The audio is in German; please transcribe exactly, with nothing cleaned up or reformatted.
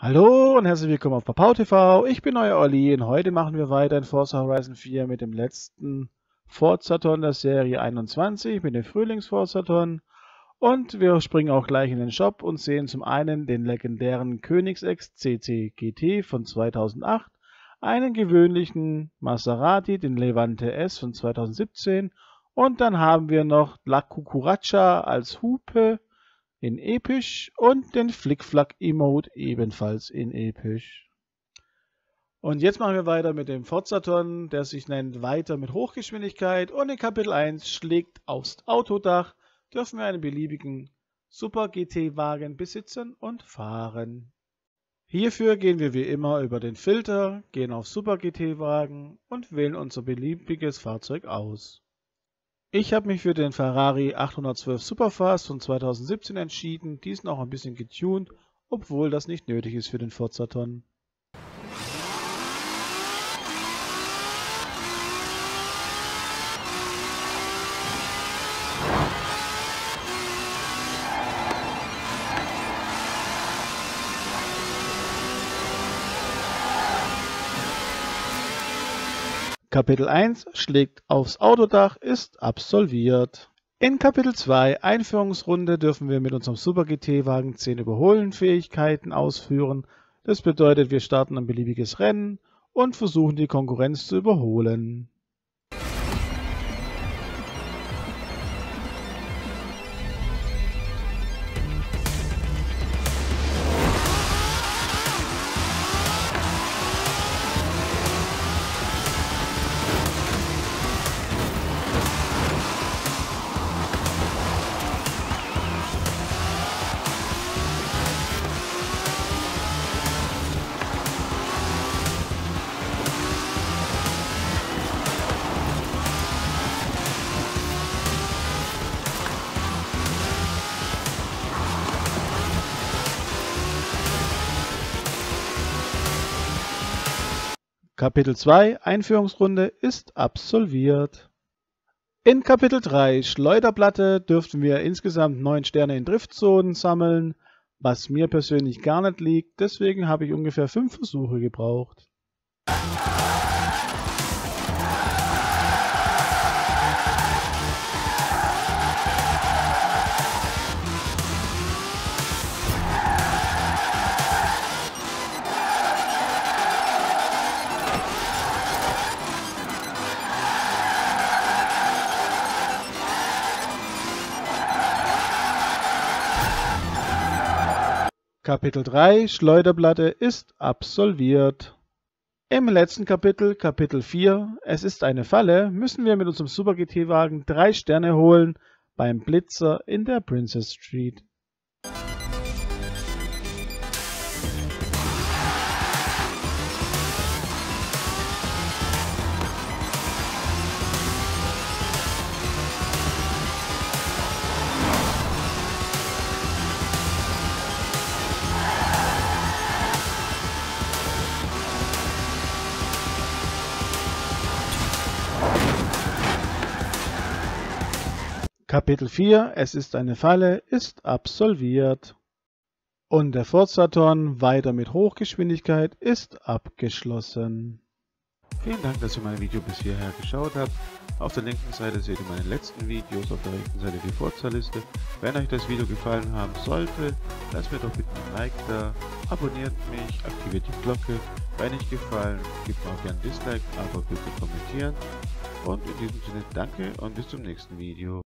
Hallo und herzlich willkommen auf Papau T V, ich bin euer Olli und heute machen wir weiter in Forza Horizon vier mit dem letzten Forzathon der Serie einundzwanzig, mit dem Frühlings-Forzathon. Und wir springen auch gleich in den Shop und sehen zum einen den legendären Koenigsegg C C G T von zweitausendacht, einen gewöhnlichen Maserati, den Levante S von zweitausendsiebzehn und dann haben wir noch La Cucuraccia als Hupe in episch und den Flickflack-Emote ebenfalls in episch. Und jetzt machen wir weiter mit dem Forzathon, der sich nennt Weiter mit Hochgeschwindigkeit, und in Kapitel eins schlägt aufs Autodach, dürfen wir einen beliebigen Super G T-Wagen besitzen und fahren. Hierfür gehen wir wie immer über den Filter, gehen auf Super G T-Wagen und wählen unser beliebiges Fahrzeug aus. Ich habe mich für den Ferrari achthundertzwölf Superfast von zweitausendsiebzehn entschieden, diesen auch ein bisschen getuned, obwohl das nicht nötig ist für den Forzathon. Kapitel eins schlägt aufs Autodach ist absolviert. In Kapitel zwei Einführungsrunde dürfen wir mit unserem Super G T-Wagen zehn Überholen-Fähigkeiten ausführen. Das bedeutet, wir starten ein beliebiges Rennen und versuchen die Konkurrenz zu überholen. Kapitel zwei Einführungsrunde ist absolviert. In Kapitel drei Schleuderplatte dürften wir insgesamt neun Sterne in Driftzonen sammeln, was mir persönlich gar nicht liegt, deswegen habe ich ungefähr fünf Versuche gebraucht. Kapitel drei Schleuderplatte ist absolviert. Im letzten Kapitel, Kapitel vier, es ist eine Falle, müssen wir mit unserem Super G T-Wagen drei Sterne holen beim Blitzer in der Princess Street. Kapitel vier, es ist eine Falle, ist absolviert. Und der Forzathon Weiter mit Hochgeschwindigkeit ist abgeschlossen. Vielen Dank, dass ihr mein Video bis hierher geschaut habt. Auf der linken Seite seht ihr meine letzten Videos, auf der rechten Seite die Forza-Liste. Wenn euch das Video gefallen haben sollte, lasst mir doch bitte ein Like da, abonniert mich, aktiviert die Glocke. Wenn nicht gefallen, gebt mir auch gerne ein Dislike, aber bitte kommentieren. Und in diesem Sinne danke und bis zum nächsten Video.